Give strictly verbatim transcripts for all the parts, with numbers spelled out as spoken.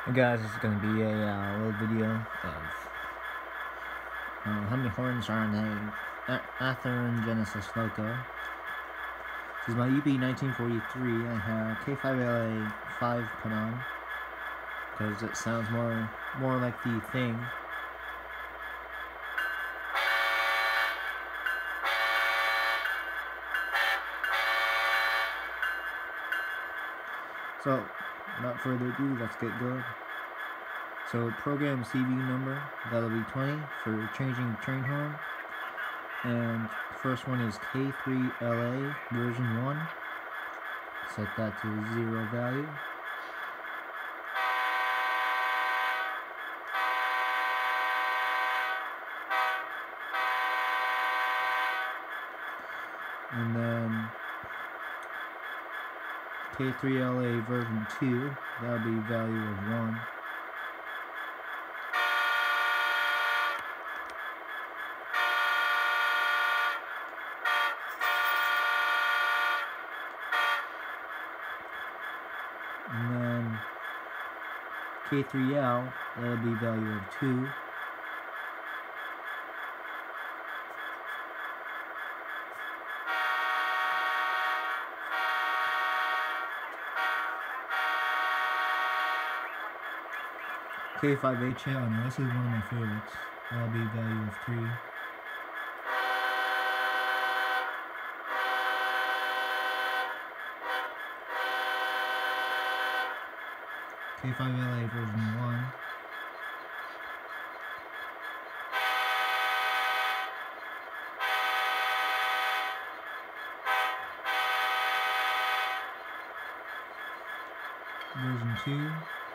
Hey guys, this is going to be a uh, little video of uh, how many horns are on a, a Athearn Genesis Loco. This is my U B nineteen forty-three. I have K five L A five put on because it sounds more more like the Thing. So, without further ado, let's get going. So, program C V number, that'll be twenty for changing train horn. And first one is K three L A version one. Set that to zero value. And then K three L A version two, that'll be value of one. And then K three L, that'll be value of two. K five H L, now this is one of my favorites. That'll be value of three. K five L A version one. Version two.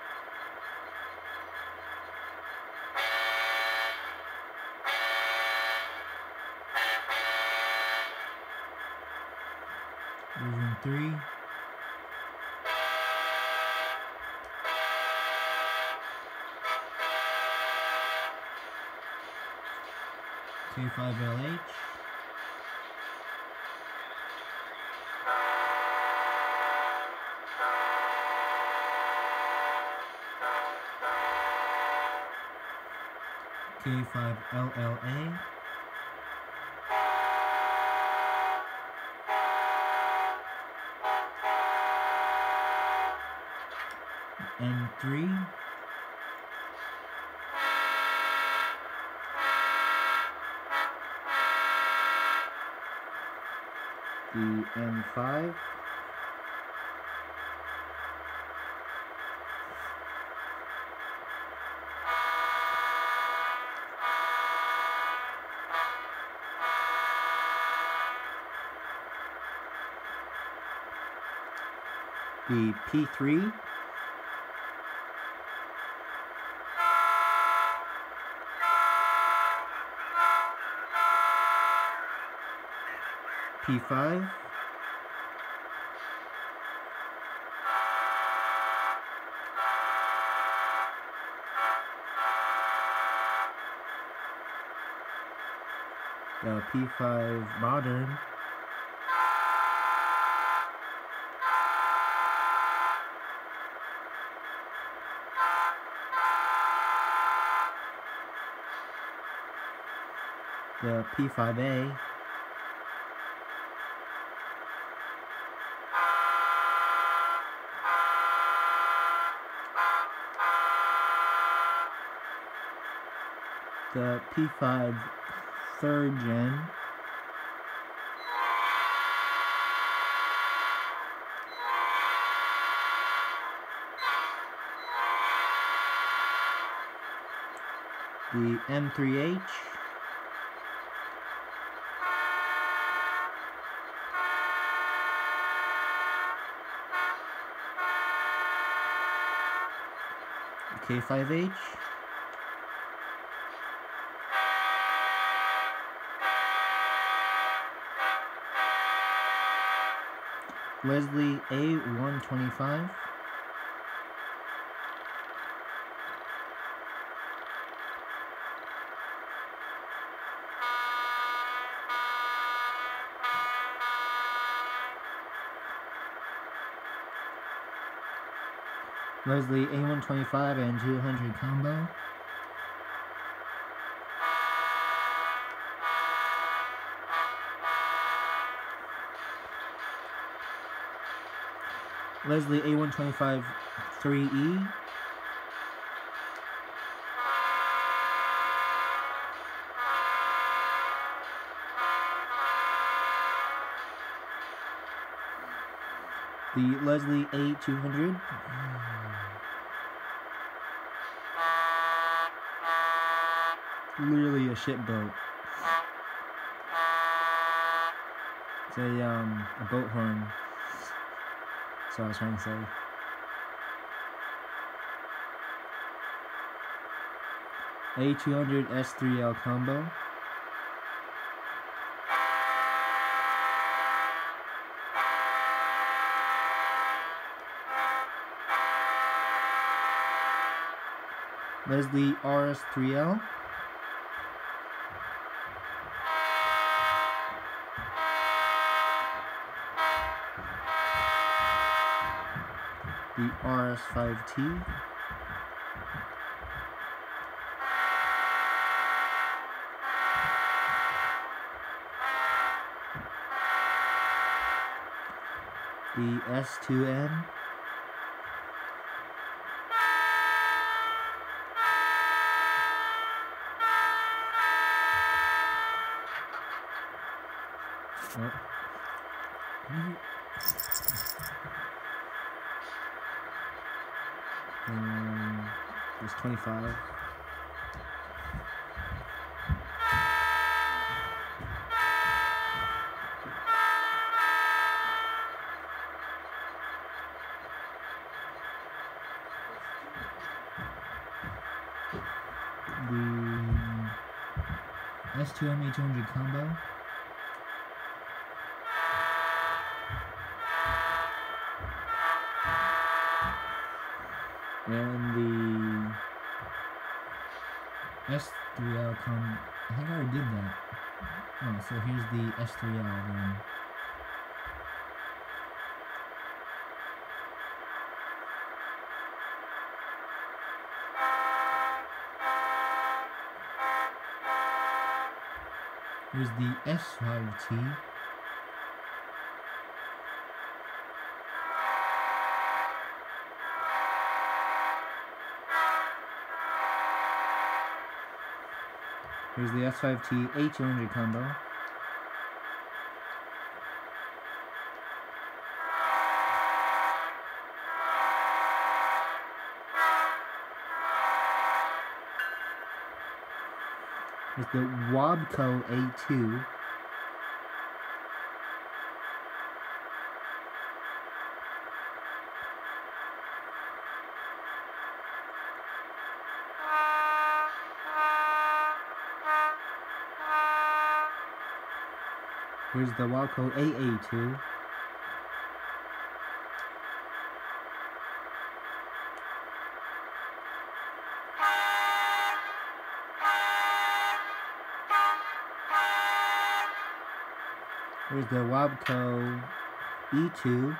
Version three. K five L H. K five L L A. N three. The N five. The P three. P five. The P five Modern. The P five A. The P five third gen. The M three H. The K five H. Leslie A one twenty-five. Leslie A one twenty-five and two hundred combo. Leslie A one twenty-five three E. The Leslie A two hundred. Literally a shit boat. It's a um a boat horn. That's what I was trying to say. A two hundred S three L combo. Leslie R S three L. The R S five T. The S two N. Oh. Um, there's twenty-five. The S two M A two hundred combo. And the S three L come. I think I already did that. Oh, so here's the S three L then. Here's the S five T. Here's the S five T A two hundred combo. Here's the Wabco A two. Here's the Wabco A A two. Here's the Wabco E two,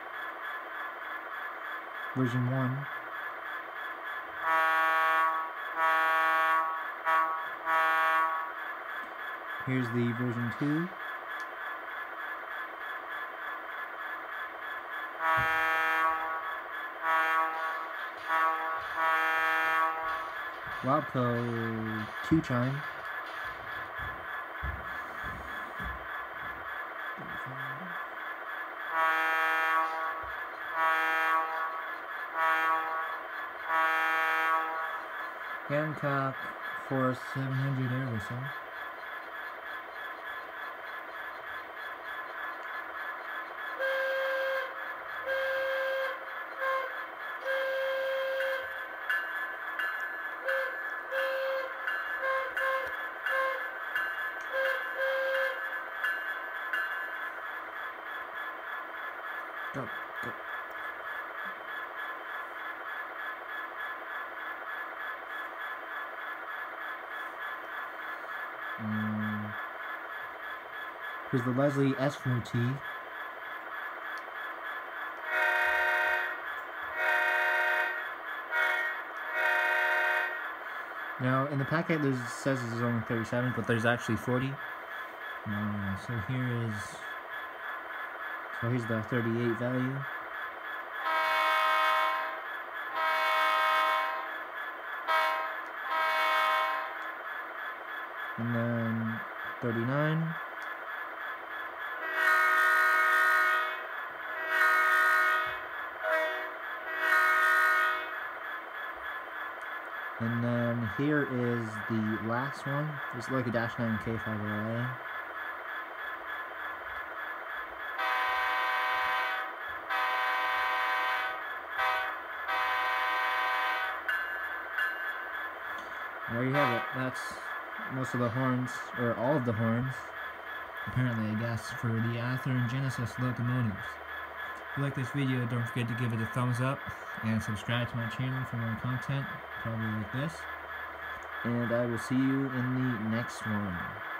version one. Here's the version two. Wabco two chime. Hancock for seven hundred air whistle. Go, go. Um, here's the Leslie S four T. Now, in the packet, there's says there's only thirty-seven, but there's actually forty. Uh, so here is, so here's the thirty-eight value. And then thirty-nine. And then here is the last one. It's like a Dash nine K five L A. There you have it. That's most of the horns, or all of the horns, apparently, I guess, for the Athearn Genesis locomotives. If you like this video, don't forget to give it a thumbs up and subscribe to my channel for more content, probably like this. And I will see you in the next one.